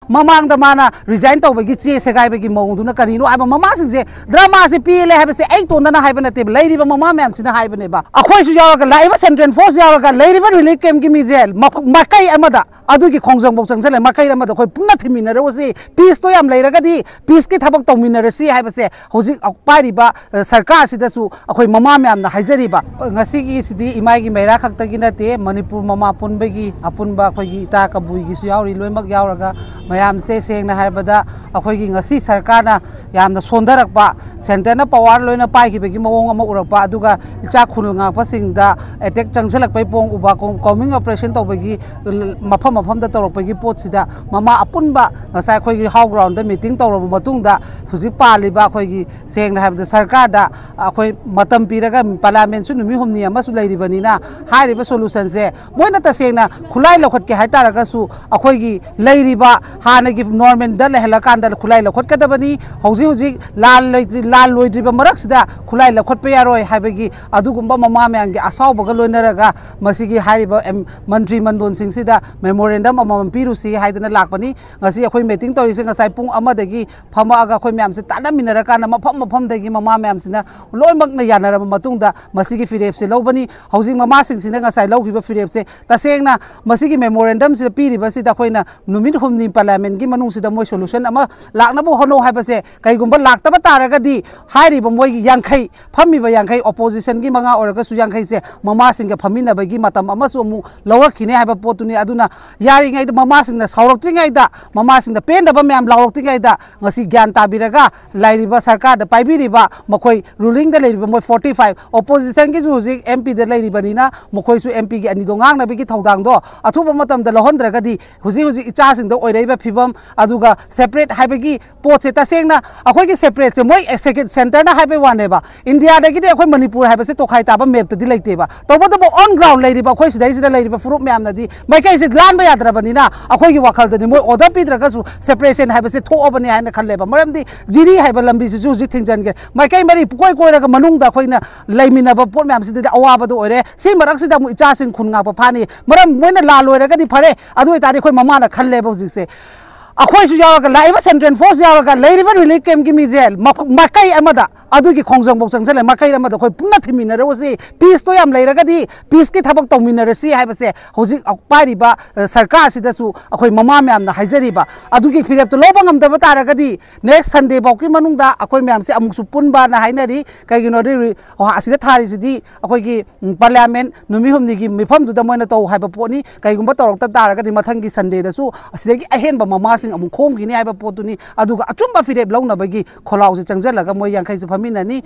ममांग माना रिजाइन तौबगी चे सेगाइबगी मौंगदुना करिनो आबा ममासिंगसे ड्रामा से पीले हाबसे आई तोंदना हाइबा नते लैरिबा ममा मैमसिना हाइबनेबा अखोइसु यावगा लाइबा सेंट्रल फोर्स यावगा लैरिबा रिलीफ कैम्प की मिजेल मकै अमदा अदुगी खोंजंग बोचंगसले मकै अमदा खोइ पुन्ना थिमिनरोसी पीस तो याम लैरगदी पीस की थबक तौमिनरसी हाइबसे होजि पारिबा सरकार सिदसु अखोइ ममा मैमना हाइजरिबा ngasiगी सिदी इमाइगी मेरा खक्तगी नते मणिपुर ममा पुनबगी अपुनबा अखोइगी इता कबुइगी सु यावरि लोइमक यावरगा मयाम से सेंगना हाइबदा अखोइगी ngasi सरकारना यामना सोंदरकपा सेंटरना पावर लोइना पाइखिबगी मवोंग अमा उरकपा अदुगा इचा खुनल ngakpasinda अटैक चंगसलकपै पोंग उबा कॉमिंग ऑपरेशन तौबगी मफम मफम दा तौरकपगी पोटसिदा ममा अपुनबा ngasa अखोइगी हाउ ग्राउंड दा मीटिंग तौरब मतुंगदा हुजि पालिबा अखोइगी सेंगना हाइबदा सरकार दा अखोइ मतम पिरगा पार्लियामेंट सु नुमि हुमनि अमसु लैरिबनिना हाइरिबा सोल्यूशन से मोइना तसेंगना खुलाई लखत के हाइतारगसु अखोइगी लैरिबा हानगी नॉर्मल दा लहला कांदा खुलाई लखत कदबनी हौजि हौजि लाल लोइद्रिबा मरक्सदा खुलाई लखत पे यारोय हाइबगी अदुगुम्बा ममा म्यांगे असावबगा लोइनरगा मसिगी हाइरिबा मंत्री मंडोन सिंगसिदा मेमोरेंडम अमम पिरुसी हाइदना लाकपनी ngasi अखोइ मीटिंग तौरिसे ngasai पुंग अमदगी फमागा अखोइ म्यामसे तानामिनरकाना मफम मफमदगी ममा म्यामसिना लोइमकना यानरबा मतुंगदा मसिगी फिरेपसे लौबनी हौजि ममा सिंगसिना ngasai लौगिबा फिरेपसे तसेंगना मसिगी मेमोरेंडम से पिरिबसिदा अखोइना नुमिन हुमनि पार्लियामेंट की मनुंगसिदा मोइ सोल्यूशन अमा लाकनबो होनो हाइबसे कैगुम्बा लाक्तबा तारगदी हाइरिबा मोइ यांखै फमिबा यांखै ऑपोजिशन की मंगा ओरगसु यांखै से ममा सिंग फमिनबगी मतम अमसु मु लवरखिने हाइबा पोतुनि अदुना यारिङै ममा सिंग साउरक्तिङैदा ममा सिंग पेंदबा म्याम लाउरक्तिङैदा ngasi ज्ञान ताबिरगा लाइरिबा सरकार दा पाइबिरिबा मखोइ रूलिंग दा लैरिबा मोइ 45 ऑपोजिशन की जुजिक एमपी दा लैरिबनिना मखोइसु एमपी की अनिदो ngangnabigi थौदांग दो अथुबा मतम दा लहनद्रगदी हुजि हुजि इचा सिंग दा ओइरैबा फिबम अदुगा सेपरेट हाइबगी पोचे तसेंगना अखोइगी सेपरेट से मोइ सेंटर ना हाइबे वानेबा इंडिया दगी दे अखोइ मणिपुर हाइबसे तोखाइ ताबा मैप तदि लैतेबा तौबदबो ऑन ग्राउंड लैरिबा अखोइ सिदैसिदा लैरिबा फुरुप म्यामनादि मैकैसे लानबा याद्रबनिना अखोइगी वाखलदनि मोइ ऑर्डर पिद्रगसु सेपरेशन हाइबसे थोअबनि हाइना खल्लेबा मरमदि जिरी हाइबा लंबि सिजु जि थिंजनगे मैकै मरि कोइ कोइरगा मनुंगदा अखोइना लैमिनबा पोट म्यामसिदि अवाबदो ओइरे सि मरक्सिदा मु इचासिन खुनगापा फानि मरम मोइना ला लोइरगदि फरे अदु इतादि अखोइ ममाना खल्लेबा हुजिसे अखोइसु यावगा लाइबा सेंट्रल फोर्स यावगा लैरिबा रिलीफ कैम्प की मिजेल मकै अमदा अदुगी खोंजंग बोचंगसले मकै अमदा अखोइ पुन्ना थिमिनरोसी पीस तो याम लैरगदी पीस की थबक तौमिनरसी हाइबसे होजि पारिबा सरकार सिदसु अखोइ ममा म्यामना हाइजरिबा अदुगी फिरेप तो लोबा ngamdaba तारगदी नेक्स्ट संडे बाउकी मनुंगदा अखोइ म्यामसे अमुकसु पुनबा ना हाइनरी कैगिनो रि असिदा थारिसिदि अखोइगी पार्लियामेंट नुमि हुमनिगी मिफमदुदा मोइना तौ हाइबा पोनी कैगुम्बा तौरक्ता तारगदी मथंगी संडे दसु असिदगी अहेनबा ममा अमुक खोमगिनी हाइबा पोतुनी अदुगा अचुम्बा फिरेप लौनबगी खोलाउसे चंगजलगा मोइ यांखैसे फमिननी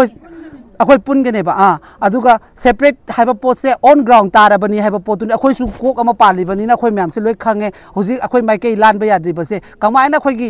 अखोइ पुनगनेबा अदुगा सेपरेट हाइबा पोट से ऑन ग्राउंड तारबनी हाइबा पोतुनी अखोइ सु कोक अमा पालिबनी ना अखोइ म्याम से लोइ खंगे हुजि अखोइ माइकै लानबा याद्रिबसे कमायना अखोइगी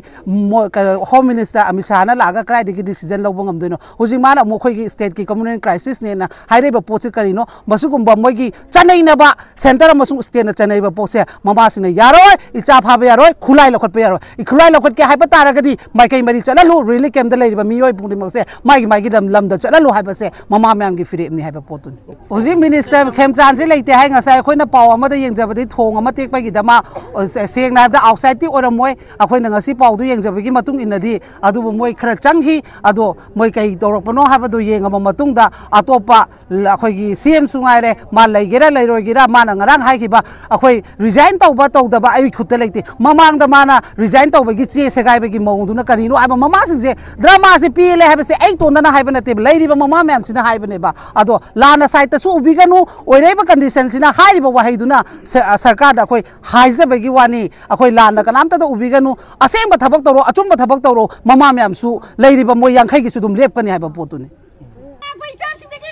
होम मिनिस्टर अमित शाह ना लागा क्राइदगी डिसीजन लौबा ngamdoino हुजि माना अखोइगी स्टेट की कम्युनिटी क्राइसिस ने ना हाइरेबा पोट से करिनो मसुगुम्बा मोइगी चनैनबा सेंटर अमसु स्टेट ना चनैबा पोट से ममासिने यारोय इचा फाबा यारोय खुलाई लखतपा यारोय इ खुलाई लखत के हाइबा तारगदी माइकै मरि चललु रिली कैम्प दा लैरिबा मियोय पुंगदिमसे माइगी लम दा चललु हाइबा से ममा म्याम की फिरेपनी हाइबा पोतुनी हुजि मिनिस्टर खेमचांद से लेते हाइ ngasa अखोइना पाव अमदा येंजबदि थोंग अमा टेकपगी दमा सेंगना हाइबदा आउटसाइड ति ओरमोय अखोइना ngasi पावदु येंजबगी मतुंग इनदि अदुबो मोय खरा चंगहि अदो मोय कै तौरपनो हाइबदो येंगमा मतुंगदा अतोपा अखोइगी सीएम सुंगाइरे मा लैगेरा लैरोगिरा माना ngarang हाइखिबा अखोइ रिजाइन तौबा तौदबा ai खुत्ता लेते ममांग दा माना रिजाइन तौबगी चे सेगाइबगी मौंगदुना करिनो आबा ममा सिंजे ड्रामा से पीले हाइबसे ai तोंदना हाइबा नते लैरिबा ममा म्याम सिना हाइबनेबा अदो लाना साइट तसु उबिगनु ओइरेबा कंडीशन सिना हाइरिबा वाहैदुना सरकार दा अखोइ हाइजबगी वानी अखोइ लाना कनामता दा उबिगनु असेंबा थबक तौरो अचुम्बा थबक तौरो ममा म्याम सु लैरिबा मोय यांखैगी सु दुम लेपकनी हाइबा पोतुनी